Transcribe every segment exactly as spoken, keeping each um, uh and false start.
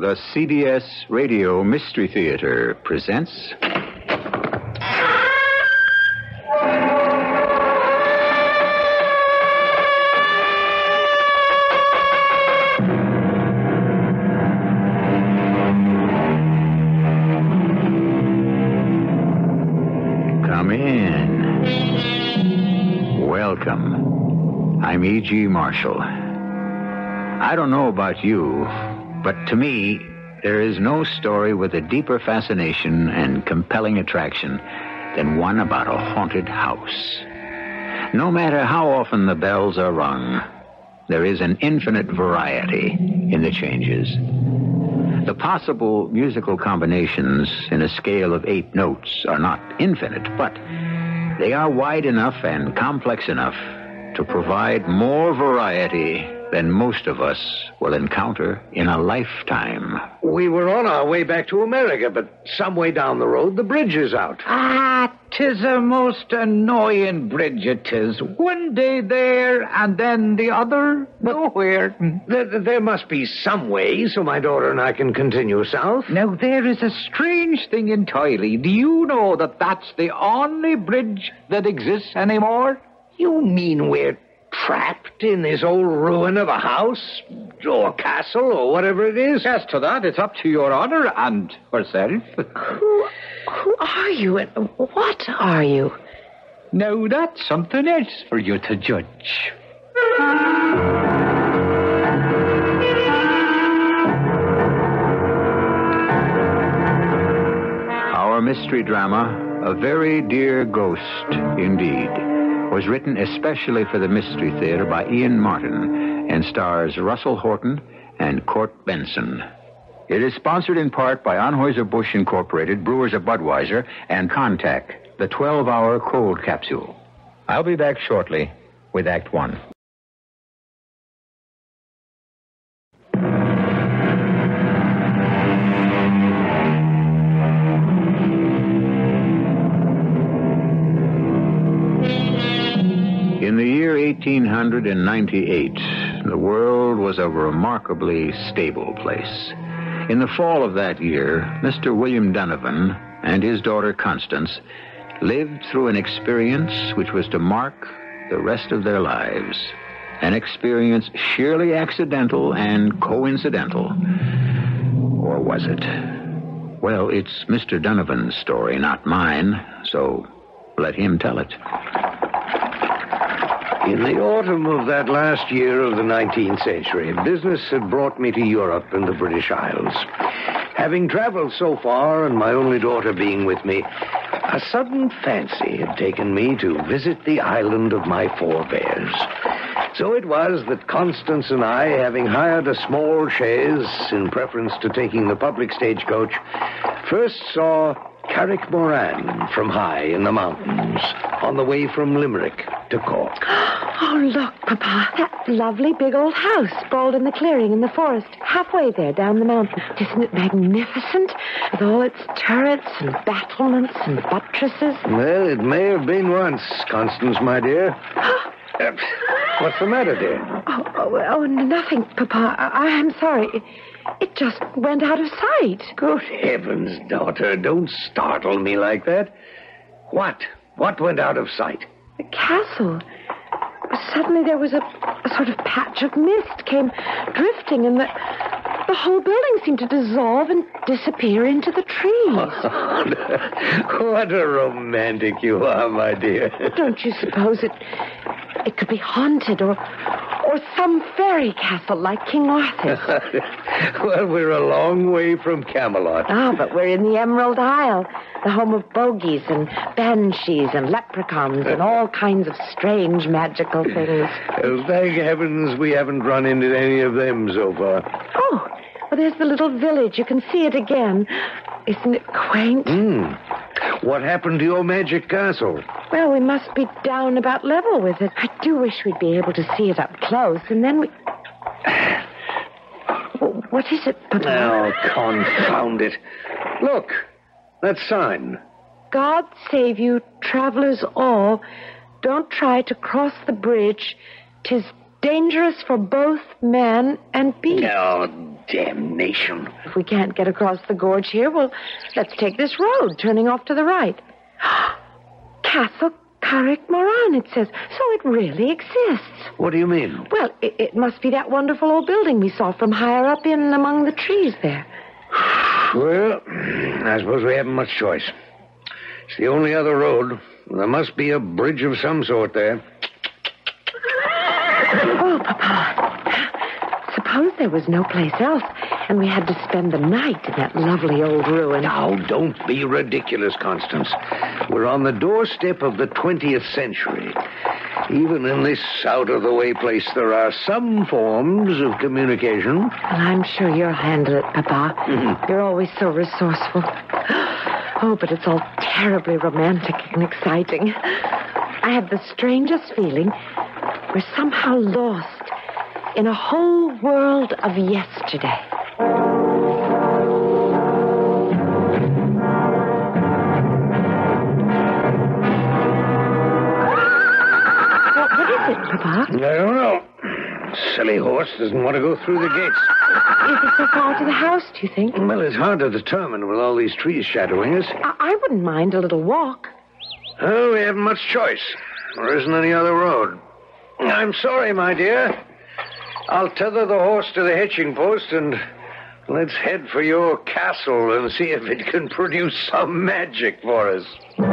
The C B S Radio Mystery Theater presents... Come in. Welcome. I'm E G. Marshall. I don't know about you, but to me, there is no story with a deeper fascination and compelling attraction than one about a haunted house. No matter how often the bells are rung, there is an infinite variety in the changes. The possible musical combinations in a scale of eight notes are not infinite, but they are wide enough and complex enough to provide more variety than most of us will encounter in a lifetime. We were on our way back to America, but some way down the road, the bridge is out. Ah, 'tis a most annoying bridge, it is. One day there, and then the other nowhere. There, there must be some way so my daughter and I can continue south. Now, there is a strange thing entirely. Do you know that that's the only bridge that exists anymore? You mean we're trapped in this old ruin of a house or castle or whatever it is? As to that, it's up to your honor and herself. Who, who are you and what are you? Now, that's something else for you to judge. Our mystery drama, A Very Dear Ghost Indeed, was written especially for the Mystery Theater by Ian Martin and stars Russell Horton and Court Benson. It is sponsored in part by Anheuser-Busch Incorporated, Brewers of Budweiser, and Contact, the twelve-hour cold capsule. I'll be back shortly with Act One. In the year eighteen ninety-eight, the world was a remarkably stable place. In the fall of that year, Mister William Donovan and his daughter Constance lived through an experience which was to mark the rest of their lives. An experience sheerly accidental and coincidental. Or was it? Well, it's Mister Donovan's story, not mine, so let him tell it. In the autumn of that last year of the nineteenth century, business had brought me to Europe and the British Isles. Having traveled so far, and my only daughter being with me, a sudden fancy had taken me to visit the island of my forebears. So it was that Constance and I, having hired a small chaise in preference to taking the public stagecoach, first saw Carrickmoran from high in the mountains, on the way from Limerick to Cork. Oh, look, Papa, that lovely big old house sprawled in the clearing in the forest, halfway there down the mountain. Isn't it magnificent? With all its turrets and battlements and buttresses. Well, it may have been once, Constance, my dear. uh, what's the matter, dear? Oh, oh, oh nothing, Papa. I, I'm sorry. It, it just went out of sight. Good heavens, daughter, don't startle me like that. What? What went out of sight? The castle. Suddenly there was a, a sort of patch of mist came drifting, and the, the whole building seemed to dissolve and disappear into the trees. What a romantic you are, my dear. Don't you suppose it it could be haunted or or some fairy castle like King Arthur's? Well, we're a long way from Camelot. Ah, but we're in the Emerald Isle, the home of bogies and banshees and leprechauns and all kinds of strange magical things. Oh, thank heavens we haven't run into any of them so far. Oh, well, there's the little village. You can see it again. Isn't it quaint? Hmm. What happened to your magic castle? Well, we must be down about level with it. I do wish we'd be able to see it up close, and then we... What is it, Papa? Oh, confound it. Look, that sign. God save you, travelers all. Don't try to cross the bridge. 'Tis dangerous for both man and beast. Oh, Damnation. If we can't get across the gorge here, well, let's take this road, turning off to the right. Castle Carrick Moran, it says. So it really exists. What do you mean? Well, it, it must be that wonderful old building we saw from higher up in among the trees there. Well, I suppose we haven't much choice. It's the only other road. There must be a bridge of some sort there. Oh, Papa. Suppose there was no place else, and we had to spend the night in that lovely old ruin. Now, don't be ridiculous, Constance. We're on the doorstep of the twentieth century. Even in this out-of-the-way place, there are some forms of communication. Well, I'm sure you'll handle it, Papa. Mm-hmm. You're always so resourceful. Oh, but it's all terribly romantic and exciting. I have the strangest feeling we're somehow lost in a whole world of yesterday. What, what is it, Papa? I don't know. Silly horse doesn't want to go through the gates. Is it so far to the house, do you think? Well, it's hard to determine with all these trees shadowing us. I, I wouldn't mind a little walk. Oh, we haven't much choice. There isn't any other road. I'm sorry, my dear. I'll tether the horse to the hitching post and let's head for your castle and see if it can produce some magic for us.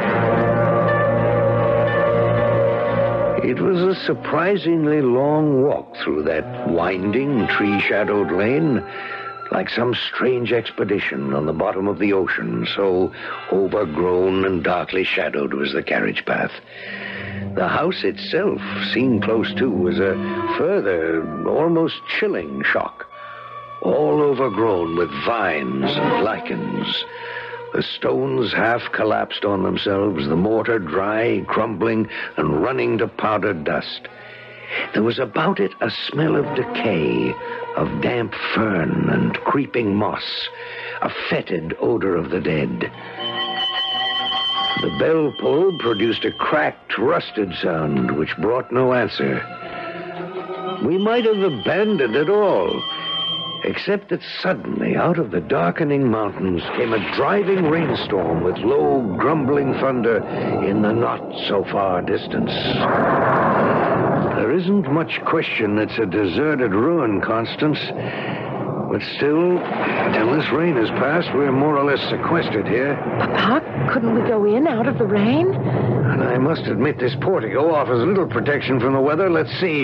It was a surprisingly long walk through that winding, tree-shadowed lane, like some strange expedition on the bottom of the ocean, so overgrown and darkly shadowed was the carriage path. The house itself, seen close to, was a further, almost chilling shock. All overgrown with vines and lichens. The stones half collapsed on themselves, the mortar dry, crumbling, and running to powdered dust. There was about it a smell of decay, of damp fern and creeping moss, a fetid odor of the dead. The bell pull produced a cracked, rusted sound which brought no answer. We might have abandoned it all, except that suddenly, out of the darkening mountains, came a driving rainstorm with low, grumbling thunder in the not-so-far distance. There isn't much question it's a deserted ruin, Constance. But still, till this rain has passed, we're more or less sequestered here. Papa, couldn't we go in out of the rain? And I must admit this portico offers little protection from the weather. Let's see.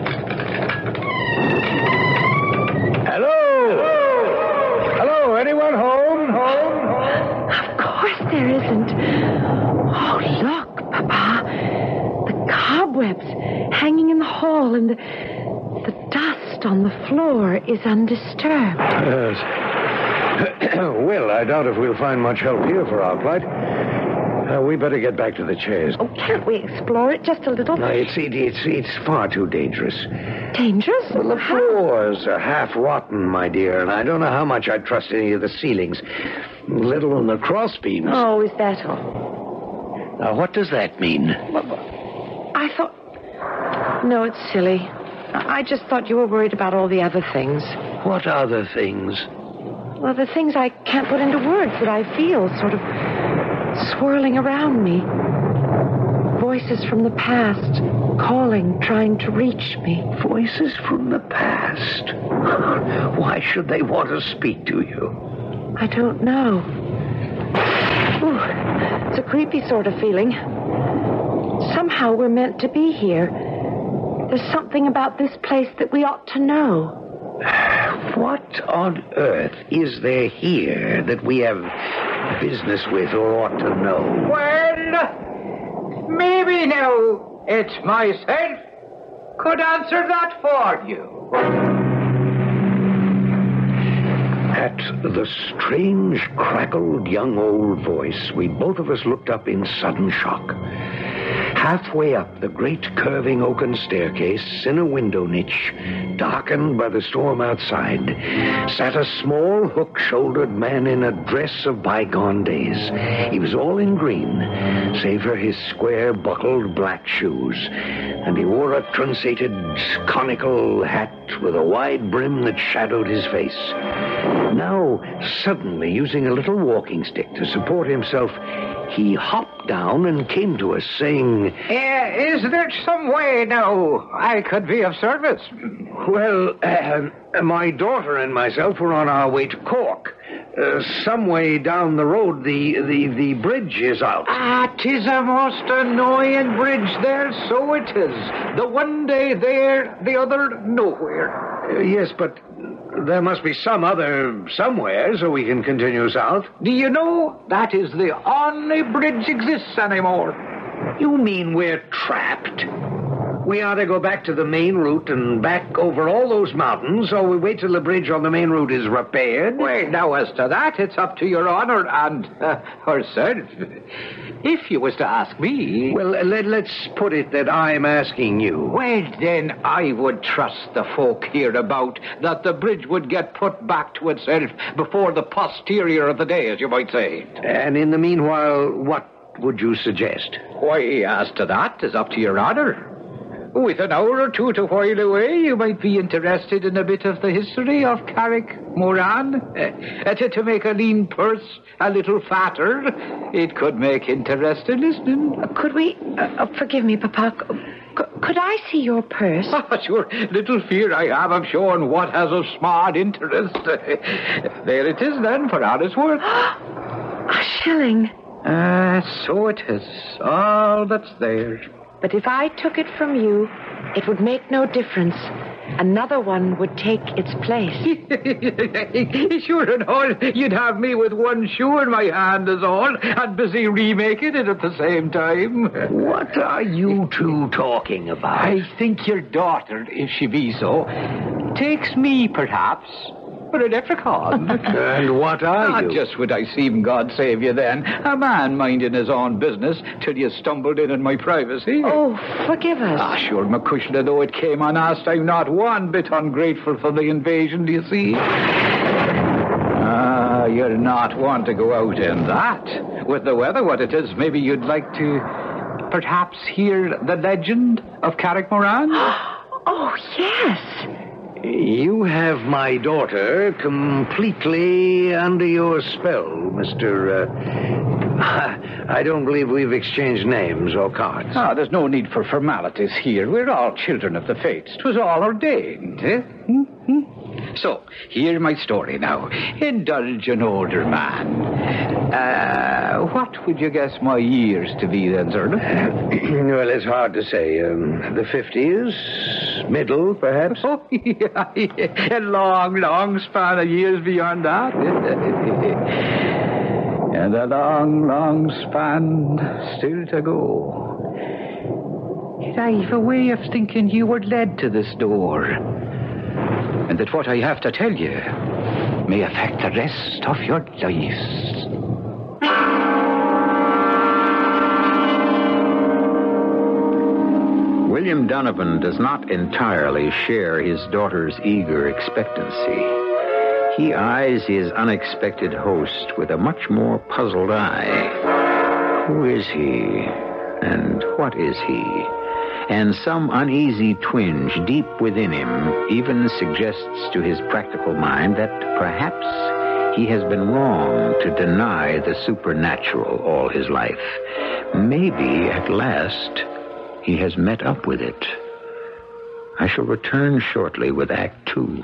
Hello? Hello? Hello, anyone home? Home? Home? Of course there isn't. Oh, look, Papa. The cobwebs hanging in the hall and the, the dust on the floor is undisturbed. Yes. Well, I doubt if we'll find much help here for our plight. Uh, we better get back to the chairs. Oh, can't we explore it just a little? No, it's, it, it's, it's far too dangerous. Dangerous? Well, the How? floors are half rotten, my dear, and I don't know how much I'd trust any of the ceilings, let alone the cross beams. Oh, is that all? Now, what does that mean? I thought... No, it's silly. I I just thought you were worried about all the other things. What other things? Well, the things I can't put into words that I feel sort of swirling around me. Voices from the past, calling, trying to reach me. Voices from the past? Why should they want to speak to you? I don't know. Ooh, it's a creepy sort of feeling. Somehow we're meant to be here. There's something about this place that we ought to know. What on earth is there here that we have business with or ought to know? Well, maybe now it's myself could answer that for you. At the strange, crackled young old voice, we both of us looked up in sudden shock. Halfway up the great curving oaken staircase, in a window niche, darkened by the storm outside, sat a small, hook-shouldered man in a dress of bygone days. He was all in green, save for his square, buckled black shoes, and he wore a truncated, conical hat with a wide brim that shadowed his face. Now, suddenly, using a little walking stick to support himself, he hopped down and came to us, saying, Uh, is there some way now I could be of service? Well, uh, my daughter and myself were on our way to Cork. Uh, some way down the road, the, the, the bridge is out. Ah, 'tis a most annoying bridge there, so it is. The one day there, the other nowhere. Uh, yes, but there must be some other somewhere so we can continue south. Do you know that is the only bridge exists anymore? You mean we're trapped? We ought to go back to the main route and back over all those mountains, or we wait till the bridge on the main route is repaired? Well, now, as to that, it's up to your honor and uh, herself. If you was to ask me... Well, let, let's put it that I'm asking you. Well, then, I would trust the folk hereabout that the bridge would get put back to itself before the posterior of the day, as you might say. And in the meanwhile, what would you suggest? Why, as to that, is up to your honor. With an hour or two to while away, you might be interested in a bit of the history of Carrick Moran. Uh, to, to make a lean purse a little fatter, it could make interesting listening. Uh, could we... Uh, oh, forgive me, Papa. C- could I see your purse? Oh, sure. Little fear I have of showing what has of smart interest. There it is, then, for honest work. A shilling. Ah, uh, so it is. All that's there. But if I took it from you, it would make no difference. Another one would take its place. Sure and all, you'd have me with one shoe in my hand is all, and busy remaking it at the same time. What are you two talking about? I think your daughter, if she be so, takes me, perhaps, for a leprechaun. And what are ah, you? Just would I seem, God save you then, a man minding his own business till you stumbled in in my privacy. Oh, forgive us. Ah, sure, McCushla, though it came unasked, I'm not one bit ungrateful for the invasion, do you see? Ah, you're not one to go out in that. With the weather what it is, maybe you'd like to perhaps hear the legend of Carrick Moran? Oh, yes. You have my daughter completely under your spell, Mister Uh, I don't believe we've exchanged names or cards. Ah, there's no need for formalities here. We're all children of the fates. 'Twas all ordained, eh? Mm-hmm. So, hear my story now. Indulge an older man. Uh, what would you guess my years to be then, sir? Well, it's hard to say. Um, the fifties, middle, perhaps. Oh, yeah, yeah, a long, long span of years beyond that. And a long, long span still to go. Yet I've a way of thinking you were led to this door, and that what I have to tell you may affect the rest of your lives. William Donovan does not entirely share his daughter's eager expectancy. He eyes his unexpected host with a much more puzzled eye. Who is he? And what is he? And some uneasy twinge deep within him even suggests to his practical mind that perhaps he has been wrong to deny the supernatural all his life. Maybe, at last, he has met up with it. I shall return shortly with Act Two.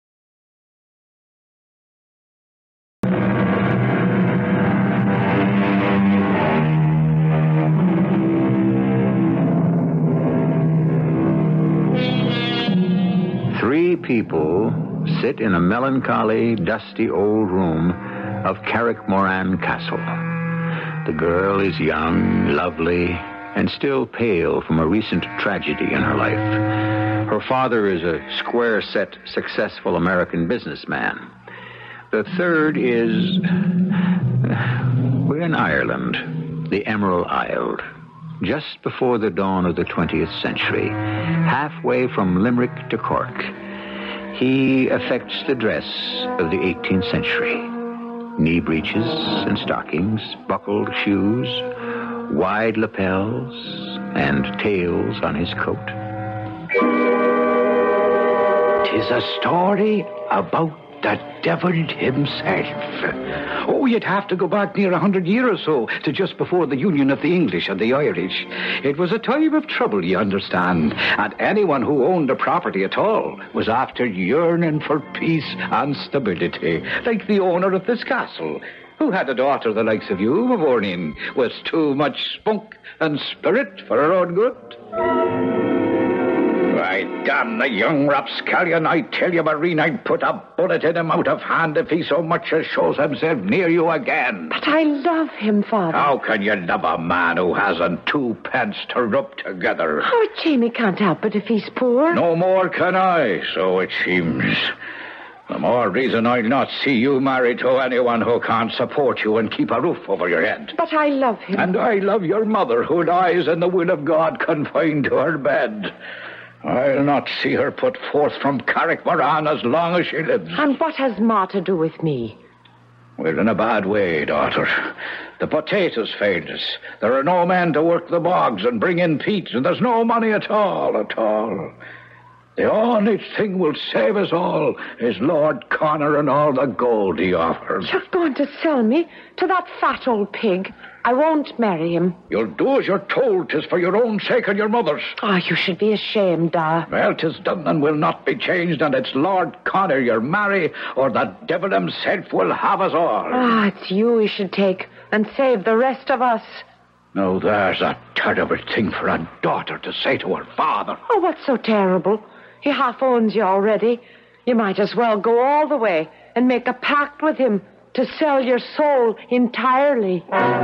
Three people sit in a melancholy, dusty old room of Carrick Moran Castle. The girl is young, lovely, and still pale from a recent tragedy in her life. Her father is a square-set, successful American businessman. The third is... we're in Ireland, the Emerald Isle. just before the dawn of the twentieth century, halfway from Limerick to Cork, he affects the dress of the eighteenth century. Knee breeches and stockings, buckled shoes, wide lapels, and tails on his coat. "'Tis a story about the devil himself. Oh, you'd have to go back near a hundred years or so to just before the union of the English and the Irish. It was a time of trouble, you understand, and anyone who owned a property at all was after yearning for peace and stability, like the owner of this castle, who had a daughter the likes of you, Mavornin, with too much spunk and spirit for her own good. Why, damn the young rapscallion, I tell you, Marine, I'd put a bullet in him out of hand if he so much as shows himself near you again. But I love him, Father. How can you love a man who hasn't two pence to rub together? Oh, Jamie can't help it if he's poor. No more can I, so it seems. The more reason I'll not see you married to anyone who can't support you and keep a roof over your head. But I love him. And I love your mother, who lies in the will of God confined to her bed. I'll not see her put forth from Carrickmoran as long as she lives. And what has Ma to do with me? We're in a bad way, daughter. The potatoes failed us. There are no men to work the bogs and bring in peats, and there's no money at all, at all. The only thing will save us all is Lord Connor and all the gold he offers. You're going to sell me to that fat old pig. I won't marry him. You'll do as you're told. 'Tis for your own sake and your mother's. Oh, you should be ashamed, Da. Well, 'tis done and will not be changed, and it's Lord Connor you'll marry, or the devil himself will have us all. Ah, it's you he should take and save the rest of us. Now, there's a terrible thing for a daughter to say to her father. Oh, what's so terrible? He half owns you already. You might as well go all the way and make a pact with him to sell your soul entirely.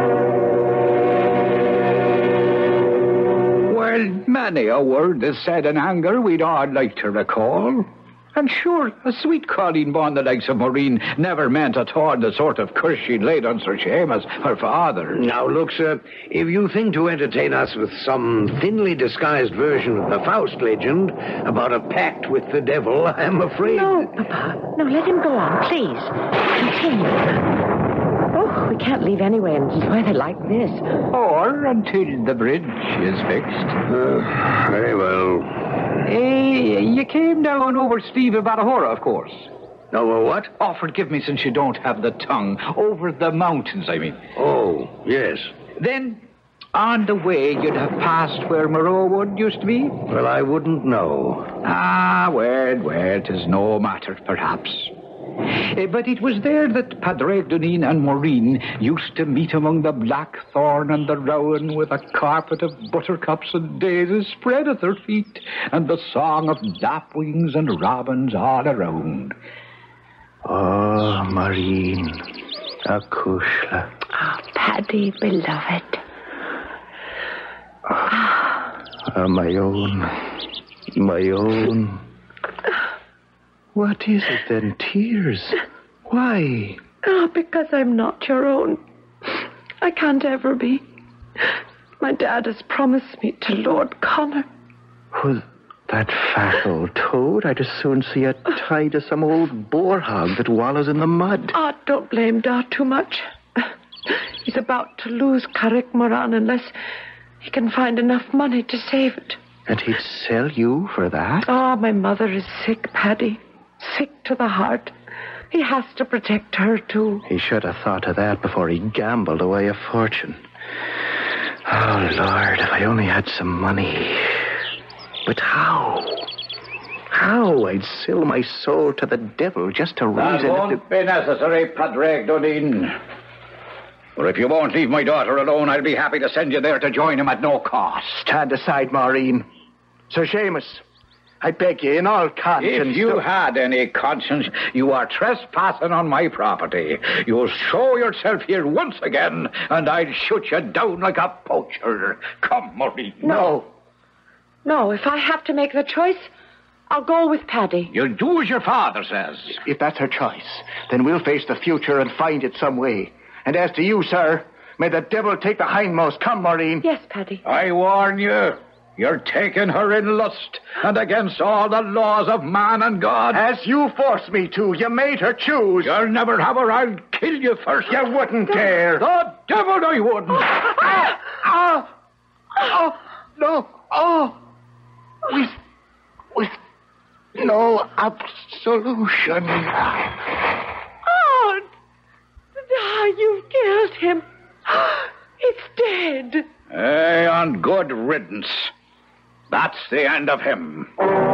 Well, many a word is said in anger we'd all like to recall. And sure, a sweet Colleen born the likes of Maureen never meant at all the sort of curse she'd laid on Sir Seamus, her father. Now, look, sir, if you think to entertain us with some thinly disguised version of the Faust legend about a pact with the devil, I'm afraid... No, Papa. No, let him go on, please. Continue. Oh, we can't leave anyway in weather like this. Or until the bridge is fixed. Uh, very well. Eh, you came down over Steve of Barahora, of course. Over what? Oh, forgive me since you don't have the tongue. Over the mountains, I mean. Oh, yes. Then, on the way, you'd have passed where Moreauwood used to be? Well, I wouldn't know. Ah, well, well, 'tis no matter, perhaps. Uh, but it was there that Padraig Duneen and Maureen used to meet among the blackthorn and the rowan, with a carpet of buttercups and daisies spread at their feet, and the song of lapwings and robins all around. Oh, Maureen, Acushla. Oh, Paddy, beloved. Oh, my own, my own. What is it then? Tears? Why? Oh, because I'm not your own. I can't ever be. My dad has promised me to Lord Connor. Well, that fat old toad, I'd as soon see it tied to some old boar hog that wallows in the mud. Ah, oh, don't blame Dad too much. He's about to lose Carrickmoran unless he can find enough money to save it. And he'd sell you for that? Ah, oh, my mother is sick, Paddy. Sick to the heart. He has to protect her, too. He should have thought of that before he gambled away a fortune. Oh, Lord, if I only had some money. But how? How? I'd sell my soul to the devil just to raise it. That won't to... be necessary, Padraig Duneen. Or if you won't leave my daughter alone, I'll be happy to send you there to join him at no cost. Stand aside, Maureen. Sir Seamus, I beg you, in all conscience... If you to... had any conscience, you are trespassing on my property. You'll show yourself here once again, and I'll shoot you down like a poacher. Come, Maureen. No. No, if I have to make the choice, I'll go with Paddy. You'll do as your father says. If that's her choice, then we'll face the future and find it some way. And as to you, sir, May the devil take the hindmost. Come, Maureen. Yes, Paddy. I warn you, you're taking her in lust and against all the laws of man and God. As you forced me to. You made her choose. You'll never have her. I'll kill you first. You wouldn't dare. The devil I wouldn't. Ah! Ah! Oh, no. Oh. With, with no absolution. Oh, ah, you've killed him. It's dead. Hey, on good riddance. That's the end of him.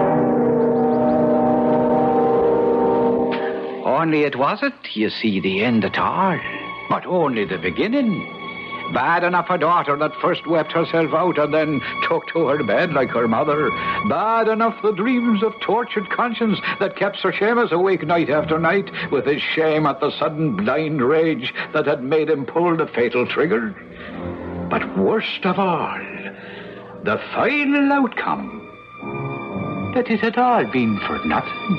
Only it wasn't, you see, the end at all, but only the beginning. Bad enough a daughter that first wept herself out and then took to her bed like her mother. Bad enough the dreams of tortured conscience that kept Sir Seamus awake night after night with his shame at the sudden blind rage that had made him pull the fatal trigger. But worst of all, the final outcome, that it had all been for nothing.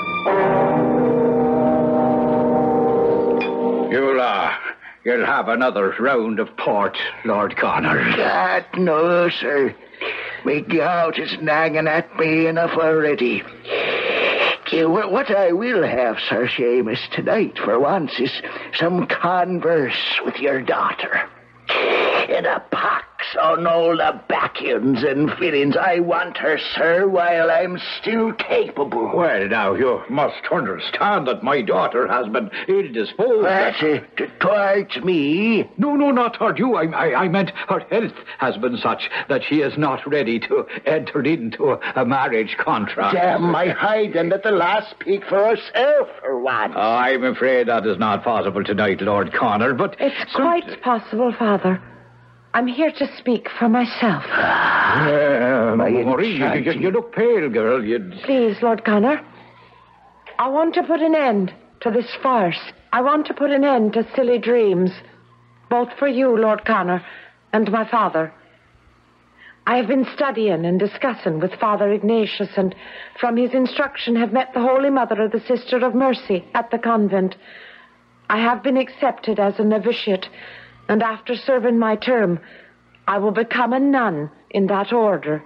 You'll, uh, you'll have another round of port, Lord Connor. God, no, sir. My gout is nagging at me enough already. Uh, What I will have, Sir Seamus, tonight, for once, is some converse with your daughter. In a pox on all the backends and fillings. I want her, sir, while I'm still capable. Well, now, you must understand that my daughter has been ill-disposed. That's it. Towards me. No, no, not toward you. I, I, I meant her health has been such that she is not ready to enter into a, a marriage contract. Damn my hide and let the lass speak for herself for once. I'm afraid that is not possible tonight, Lord Connor, but... It's quite possible, Father. I'm here to speak for myself. Uh, Maureen, you, you, you look pale, girl. You... Please, Lord Connor. I want to put an end to this farce. I want to put an end to silly dreams. Both for you, Lord Connor, and my father. I have been studying and discussing with Father Ignatius, and from his instruction have met the Holy Mother of the Sister of Mercy at the convent. I have been accepted as a novitiate, and after serving my term, I will become a nun in that order.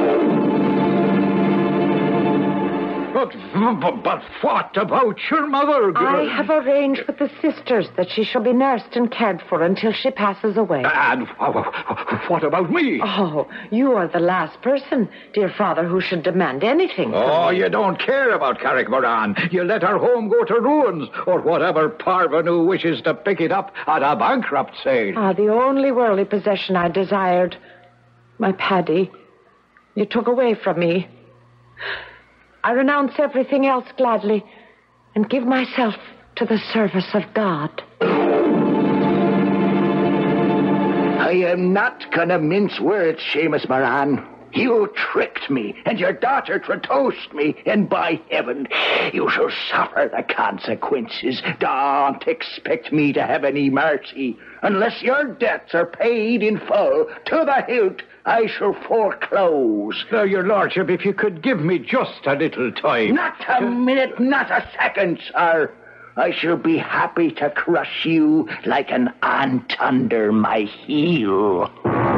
But, but, but what about your mother, girl? I have arranged with the sisters that she shall be nursed and cared for until she passes away. And what about me? Oh, you are the last person, dear Father, who should demand anything from Oh, me. you don't care about Carrick Moran. You let her home go to ruins, or whatever parvenu wishes to pick it up at a bankrupt sale. Ah, the only worldly possession I desired. My Paddy. You took away from me. I renounce everything else gladly and give myself to the service of God. I am not gonna mince words, Seamus Moran. You tricked me, and your daughter traduced me, and by heaven, you shall suffer the consequences. Don't expect me to have any mercy. Unless your debts are paid in full to the hilt, I shall foreclose. Now, your lordship, if you could give me just a little time. Not a minute, not a second, sir. I shall be happy to crush you like an ant under my heel.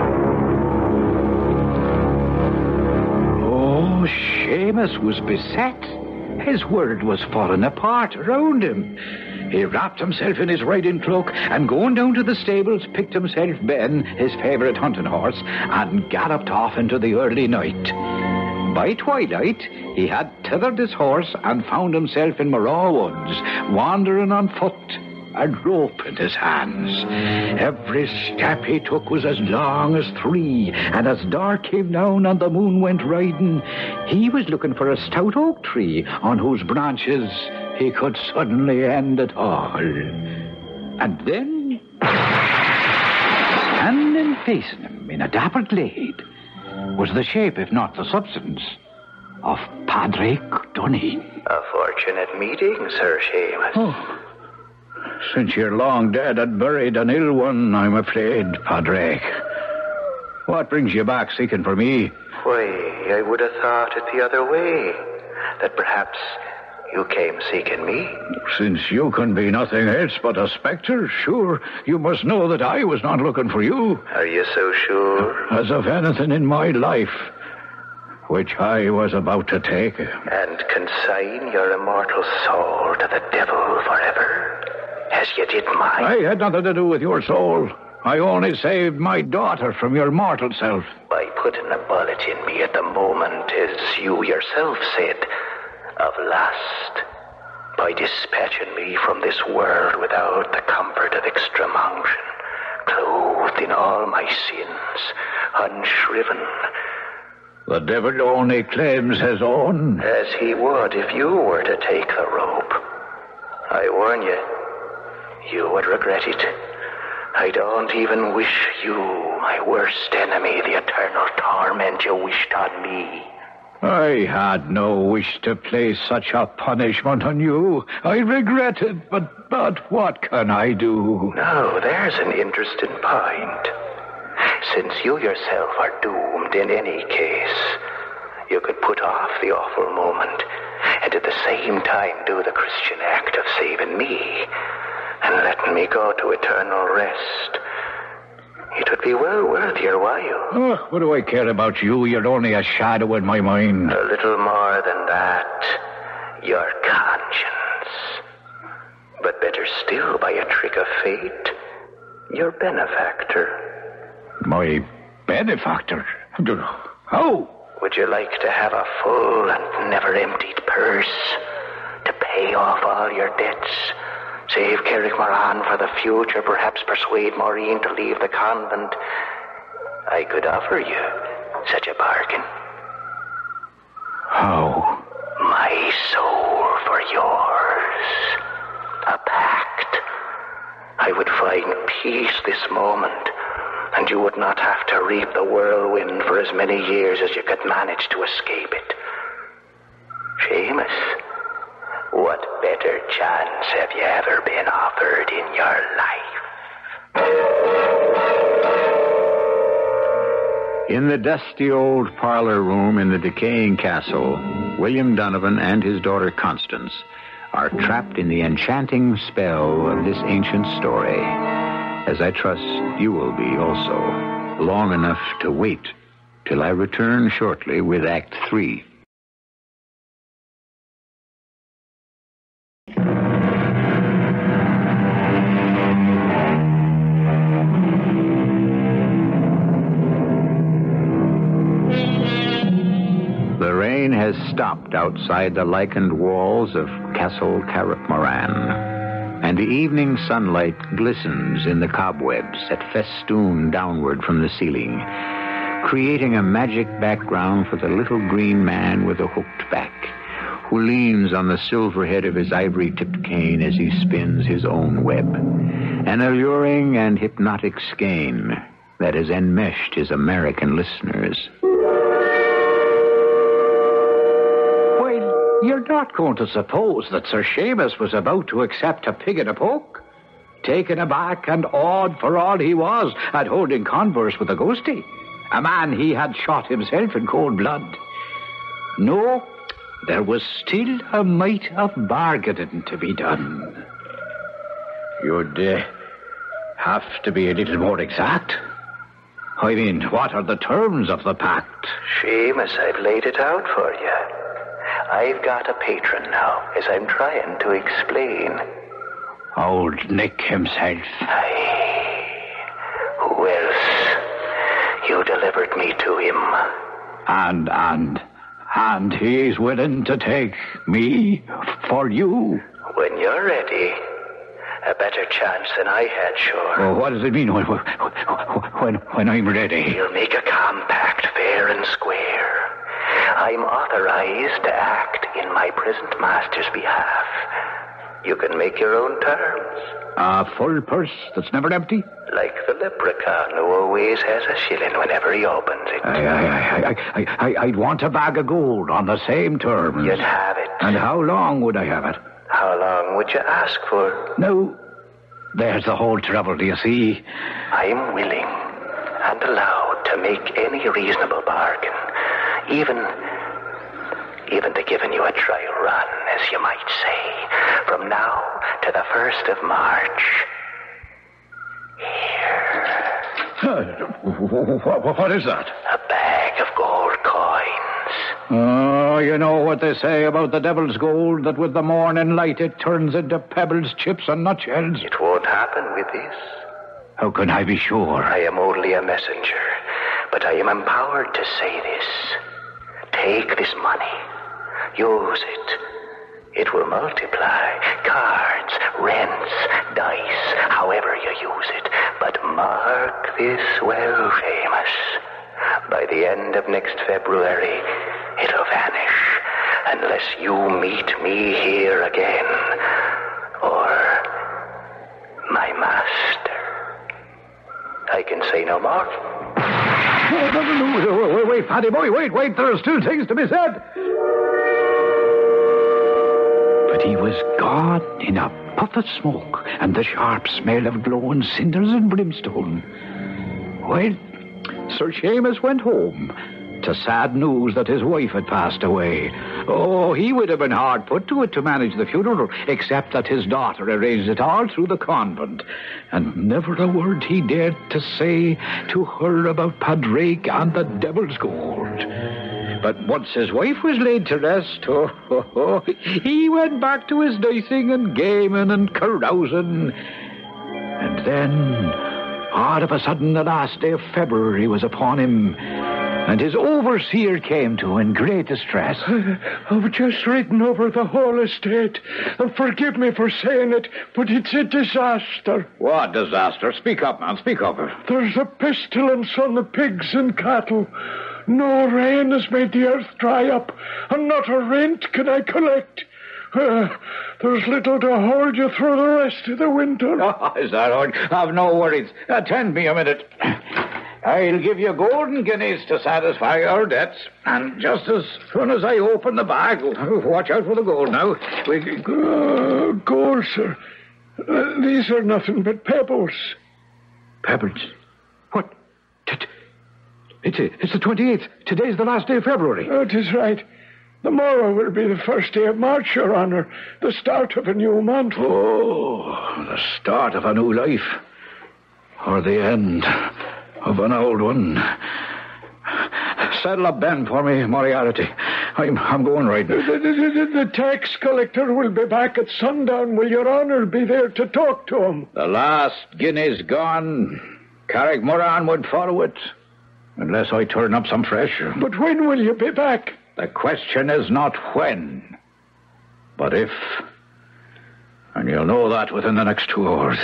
Oh, Seamus was beset. His world was falling apart around him. He wrapped himself in his riding cloak and going down to the stables picked himself Ben, his favourite hunting horse, and galloped off into the early night. By twilight, he had tethered his horse and found himself in Moraw Woods, wandering on foot, a rope in his hands. Every step he took was as long as three, and as dark came down and the moon went riding, he was looking for a stout oak tree on whose branches he could suddenly end it all. And then, standing facing him in a dapper glade, was the shape, if not the substance, of Padraig Dunne. A fortunate meeting, Sir Seamus. Oh. Since you're long dead and buried an ill one, I'm afraid, Padraig. What brings you back seeking for me? Why, I would have thought it the other way. That perhaps You came seeking me? Since you can be nothing else but a spectre, sure, you must know that I was not looking for you. Are you so sure? As of anything in my life, which I was about to take. And consign your immortal soul to the devil forever, as you did mine. I had nothing to do with your soul. I only saved my daughter from your mortal self. By putting a bullet in me at the moment, as you yourself said, of lust. By dispatching me from this world without the comfort of extreme unction, clothed in all my sins, unshriven. The devil only claims his own. As he would if you were to take the rope. I warn you, you would regret it. I don't even wish you, my worst enemy, the eternal torment you wished on me. I had no wish to place such a punishment on you. I regret it, but, but what can I do? Now, there's an interesting point. Since you yourself are doomed in any case, you could put off the awful moment and at the same time do the Christian act of saving me and letting me go to eternal rest. It would be well worth your while. Oh, what do I care about you? You're only a shadow in my mind. A little more than that. Your conscience. But better still, by a trick of fate, your benefactor. My benefactor? How? Would you like to have a full and never-emptied purse to pay off all your debts? Save Carrick Moran for the future, perhaps persuade Maureen to leave the convent. I could offer you such a bargain. How? My soul for yours. A pact. I would find peace this moment, and you would not have to reap the whirlwind for as many years as you could manage to escape it. Seamus, what better chance have you ever been offered in your life? In the dusty old parlor room in the decaying castle, William Donovan and his daughter Constance are trapped in the enchanting spell of this ancient story, as I trust you will be also, long enough to wait till I return shortly with Act Three. The rain has stopped outside the lichened walls of Castle Carrickmoran, and the evening sunlight glistens in the cobwebs that festoon downward from the ceiling, creating a magic background for the little green man with a hooked back, who leans on the silver head of his ivory-tipped cane as he spins his own web, an alluring and hypnotic skein that has enmeshed his American listeners. You're not going to suppose that Sir Seamus was about to accept a pig in a poke? Taken aback and awed for all he was at holding converse with a ghostie, a man he had shot himself in cold blood. No, there was still a mite of bargaining to be done. You'd uh, have to be a little more exact. I mean, what are the terms of the pact? Seamus, I've laid it out for you. I've got a patron now, as I'm trying to explain. Old Nick himself. Aye. Who else? You delivered me to him. And, and, and he's willing to take me for you. When you're ready, a better chance than I had, sure. Oh, what does it mean when, when, when I'm ready? We'll make a compact fair and square. I'm authorized to act in my present master's behalf. You can make your own terms. A full purse that's never empty? Like the leprechaun who always has a shilling whenever he opens it. I, I, I, I, I, I'd want a bag of gold on the same terms. You'd have it. And how long would I have it? How long would you ask for? No, there's the whole trouble, do you see? I'm willing and allowed to make any reasonable bargain. Even, even to giving you a trial run, as you might say, from now to the first of March. Here. What, what is that? A bag of gold coins. Oh, you know what they say about the devil's gold, that with the morning light it turns into pebbles, chips, and nutshells. It won't happen with this. How can I be sure? I am only a messenger, but I am empowered to say this. Take this money. Use it. It will multiply. Cards, rents, dice, however you use it. But mark this well, Seamus. By the end of next February, it'll vanish. Unless you meet me here again. Or my master. I can say no more. Oh, no, no, no. Wait, wait, Paddy boy, wait, wait. There are still things to be said. But he was gone in a puff of smoke and the sharp smell of glowing cinders and brimstone. Well, Sir Seamus went home to sad news that his wife had passed away. Oh, he would have been hard put to it to manage the funeral, except that his daughter arranged it all through the convent. And never a word he dared to say to her about Padraig and the devil's gold. But once his wife was laid to rest, oh, oh, oh, he went back to his dicing and gaming and carousing. And then, all of a sudden, the last day of February was upon him, and his overseer came to in great distress. I've just ridden over the whole estate, and forgive me for saying it, but it's a disaster. What disaster? Speak up, man, speak up. There's a pestilence on the pigs and cattle. No rain has made the earth dry up, and not a rent can I collect. Uh, there's little to hold you through the rest of the winter. Oh, is that all? Have no worries. Attend me a minute. I'll give you golden guineas to satisfy your debts. And just as soon as I open the bag, watch out for the gold now. We... Uh, gold, sir. Uh, these are nothing but pebbles. Pebbles? What? It's, it's the twenty-eighth. Today's the last day of February. Oh, it is right. The morrow will be the first day of March, Your Honor. The start of a new month. Oh, the start of a new life. Or the end of an old one. Saddle up Ben for me, Moriarty. I'm, I'm going right now. The, the, the, the tax collector will be back at sundown. Will Your Honor be there to talk to him? The last guinea's gone. Carrick Moran would follow it. Unless I turn up some fresh. But when will you be back? The question is not when, but if. And you'll know that within the next two hours.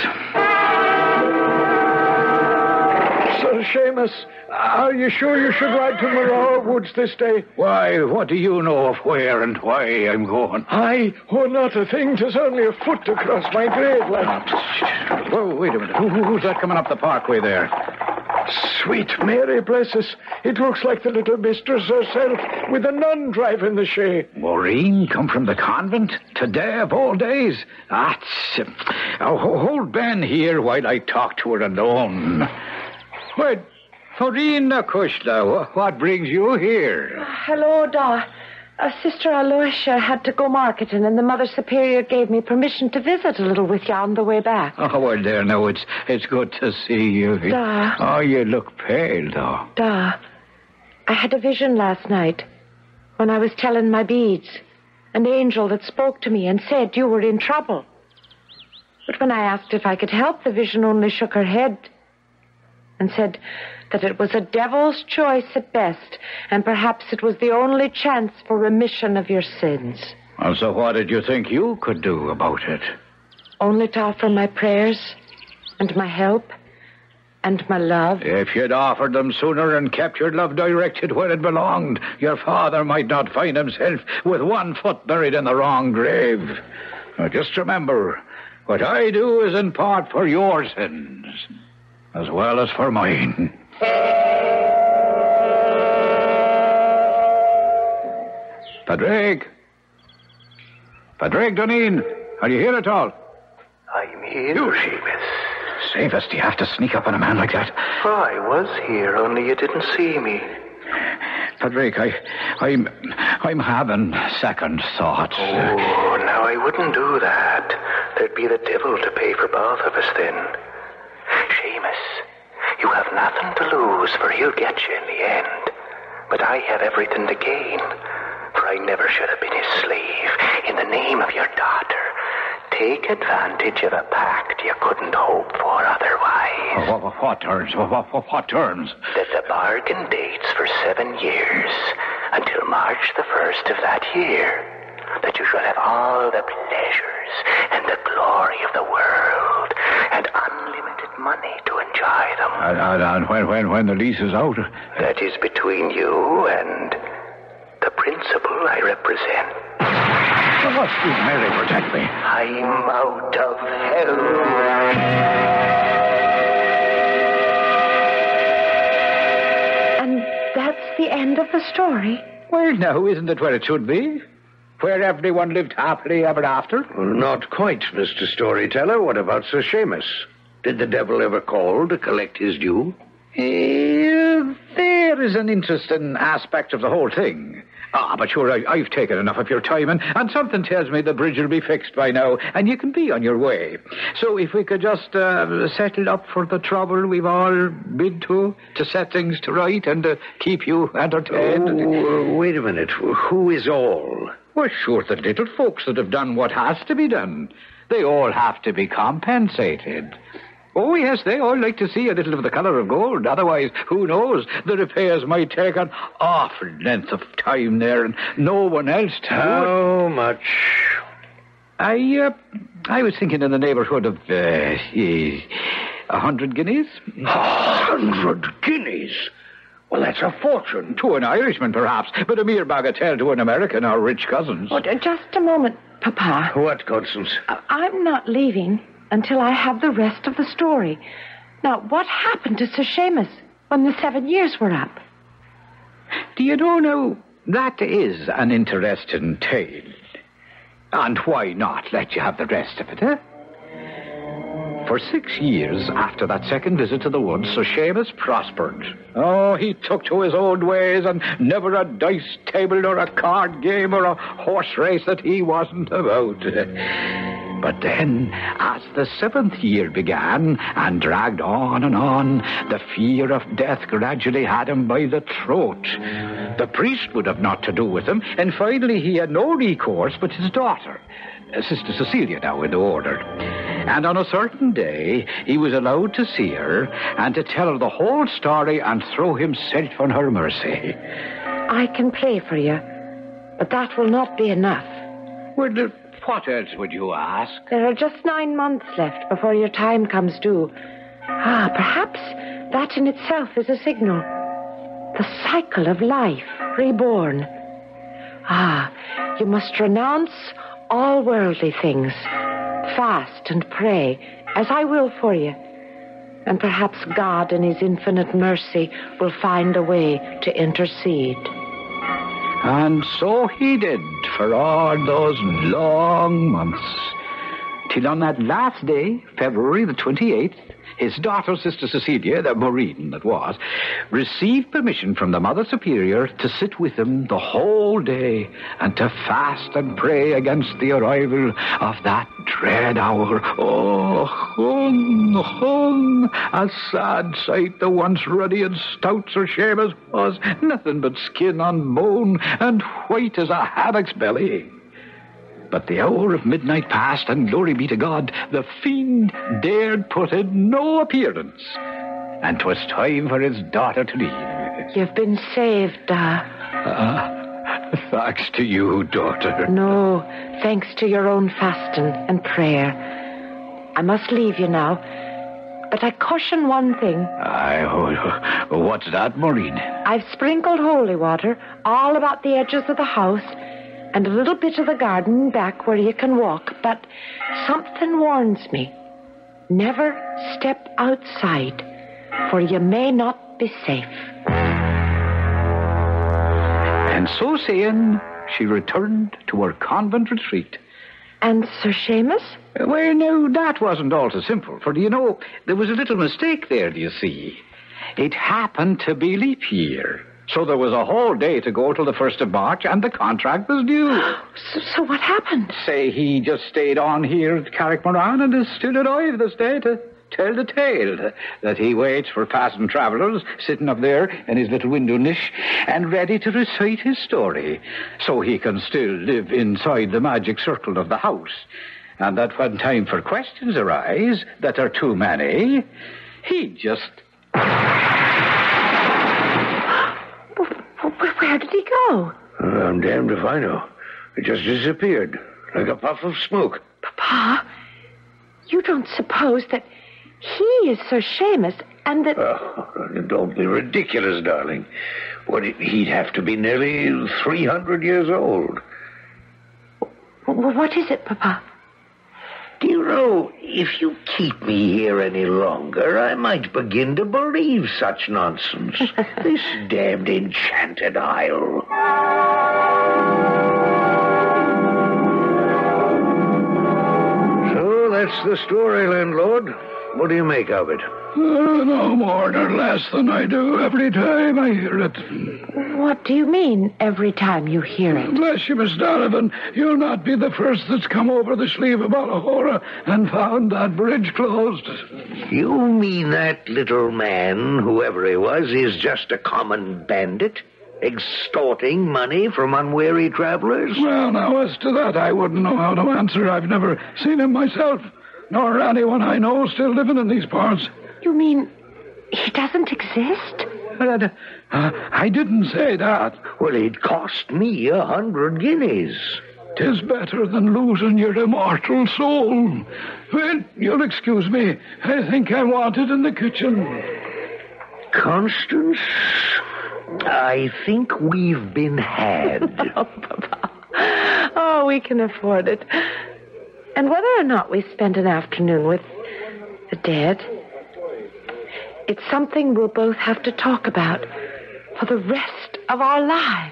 Sir Seamus, are you sure you should ride to Morawa Woods this day? Why, what do you know of where and why I'm going? I, oh, not a thing. 'Tis only a foot to cross my grave, like. Whoa, wait a minute. Who, who's that coming up the parkway there? Sweet Mary, bless us. It looks like the little mistress herself, with a nun driving the shay. Maureen come from the convent? Today of all days? That's... Uh, hold Ben here while I talk to her alone. Wait, Maureen Kushla, what brings you here? Uh, hello, Da. Uh, Sister Aloysia had to go marketing, and the Mother Superior gave me permission to visit a little with you on the way back. Oh, well, there, now, it's it's good to see you. Da. Oh, you look pale, though. Da, I had a vision last night when I was telling my beads. An angel that spoke to me and said you were in trouble. But when I asked if I could help, the vision only shook her head and said that it was a devil's choice at best, and perhaps it was the only chance for remission of your sins. And so what did you think you could do about it? Only to offer my prayers and my help and my love. If you'd offered them sooner and kept your love directed where it belonged, your father might not find himself with one foot buried in the wrong grave. Now, just remember, what I do is in part for your sins, as well as for mine. Padraig. Padraig Duneen, are you here at all? I'm here, You- Seamus. Save us, do you have to sneak up on a man like that? I was here, only you didn't see me. Frederick, I, I'm, I'm having second thoughts. Oh, now I wouldn't do that. There'd be the devil to pay for both of us then. Seamus, you have nothing to lose, for he'll get you in the end. But I have everything to gain, for I never should have been his slave. In the name of your daughter, take advantage of a pact you couldn't hope for otherwise. What, what, what terms? What, what, what terms? That the bargain dates for seven years, until March the first of that year. That you shall have all the pleasures and the glory of the world, and unlimited money to enjoy them. And, and, and when, when, when the lease is out? That is between you and the principal I represent. Oh, Mary, protect me. I'm out of hell. And that's the end of the story? Well, now, isn't it where it should be? Where everyone lived happily ever after? Well, not quite, Mister Storyteller. What about Sir Seamus? Did the devil ever call to collect his due? Uh, there is an interesting aspect of the whole thing. Ah, but sure, I, I've taken enough of your time, and, and something tells me the bridge will be fixed by now, and you can be on your way. So if we could just uh, settle up for the trouble we've all been to, to set things to right and uh, keep you entertained. Oh, uh, wait a minute. Who is all? Well, sure, the little folks that have done what has to be done. They all have to be compensated. Oh, yes, they all like to see a little of the colour of gold. Otherwise, who knows, the repairs might take an awful length of time there, and no one else to How much? I, uh, I was thinking in the neighbourhood of, uh, a hundred guineas. A hundred guineas? Well, that's a fortune. To an Irishman, perhaps, but a mere bagatelle to an American or rich cousins. Oh, just a moment, Papa. What, Constance? I- I'm not leaving until I have the rest of the story. Now, what happened to Sir Seamus when the seven years were up? Do you know now, that is an interesting tale. And why not let you have the rest of it, eh? For six years after that second visit to the woods, Sir Seamus prospered. Oh, he took to his old ways, and never a dice table or a card game or a horse race that he wasn't about. But then, as the seventh year began and dragged on and on, the fear of death gradually had him by the throat. The priest would have naught to do with him, and finally he had no recourse but his daughter, Sister Cecilia now in the order. And on a certain day, he was allowed to see her and to tell her the whole story and throw himself on her mercy. I can pray for you, but that will not be enough. Well, uh, what else would you ask? There are just nine months left before your time comes due. Ah, perhaps that in itself is a signal. The cycle of life, reborn. Ah, you must renounce all worldly things, fast and pray, as I will for you. And perhaps God in his infinite mercy will find a way to intercede. And so he did for all those long months. Till on that last day, February the twenty-eighth, his daughter, Sister Cecilia, the Maureen that was, received permission from the Mother Superior to sit with him the whole day and to fast and pray against the arrival of that dread hour. Oh, hung, hung, a sad sight the once ruddy and stout Sir Seamus was, nothing but skin on bone and white as a hammock's belly. But the hour of midnight passed, and glory be to God, the fiend dared put in no appearance. And 'twas time for his daughter to leave. You've been saved, Da. Ah, thanks to you, daughter. No, thanks to your own fasting and prayer. I must leave you now, but I caution one thing. I, oh, what's that, Maureen? I've sprinkled holy water all about the edges of the house and a little bit of the garden back where you can walk, but something warns me. Never step outside, for you may not be safe. And so saying, she returned to her convent retreat. And Sir Seamus? Well, no, that wasn't all so simple, for, do you know, there was a little mistake there, do you see? It happened to be leap year. So there was a whole day to go till the first of March, and the contract was due. So, so what happened? Say he just stayed on here at Carrickmoran and is still alive this day to tell the tale. That he waits for passing travellers, sitting up there in his little window niche, and ready to recite his story, so he can still live inside the magic circle of the house. And that when time for questions arise that are too many, he just... Where did he go? Uh, I'm damned if I know. It just disappeared, like a puff of smoke. Papa, you don't suppose that he is Sir Seamus and that... Oh, don't be ridiculous, darling. What, he'd have to be nearly three hundred years old. W- what is it, Papa? Do you know, if you keep me here any longer, I might begin to believe such nonsense. This damned enchanted isle. So that's the story, landlord. What do you make of it? Uh, no more nor less than I do every time I hear it. What do you mean, every time you hear it? Bless you, Miss Donovan, you'll not be the first that's come over the sleeve of Ballahora and found that bridge closed. You mean that little man, whoever he was, is just a common bandit? Extorting money from unwary travelers? Well, now, as to that, I wouldn't know how to answer. I've never seen him myself, nor anyone I know still living in these parts. You mean he doesn't exist? Uh, uh, I didn't say that. Well, it cost me a hundred guineas. 'Tis better than losing your immortal soul. Well, you'll excuse me. I think I want it in the kitchen. Constance, I think we've been had. Oh, Papa. Oh, we can afford it. And whether or not we spend an afternoon with the dead, it's something we'll both have to talk about for the rest of our lives.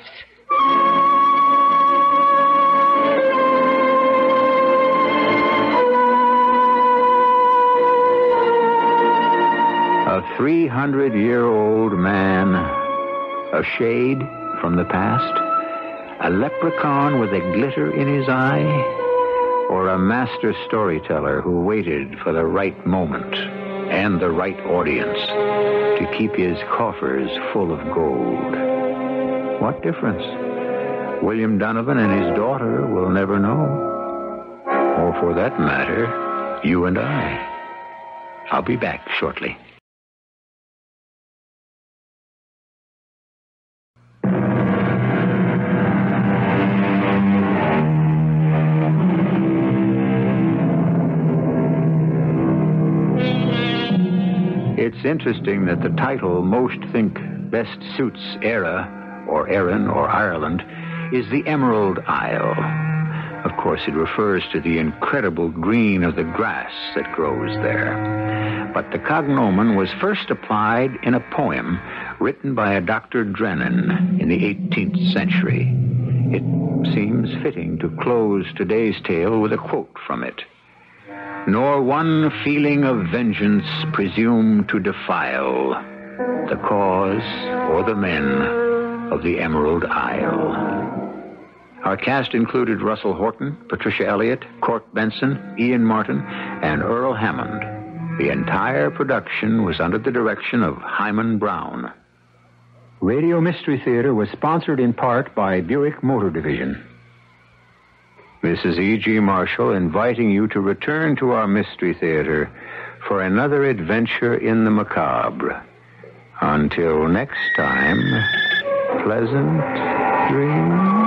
A three hundred year old man, a shade from the past, a leprechaun with a glitter in his eye, or a master storyteller who waited for the right moment and the right audience to keep his coffers full of gold. What difference? William Donovan and his daughter will never know. Or for that matter, you and I. I'll be back shortly. It's interesting that the title most think best suits Era, or Erin, or Ireland, is the Emerald Isle. Of course, it refers to the incredible green of the grass that grows there. But the cognomen was first applied in a poem written by a Doctor Drennan in the eighteenth century. It seems fitting to close today's tale with a quote from it. Nor one feeling of vengeance presume to defile the cause or the men of the Emerald Isle. Our cast included Russell Horton, Patricia Elliott, Court Benson, Ian Martin, and Earl Hammond. The entire production was under the direction of Hyman Brown. Radio Mystery Theater was sponsored in part by Buick Motor Division. This is E G. Marshall inviting you to return to our Mystery Theater for another adventure in the macabre. Until next time, pleasant dreams.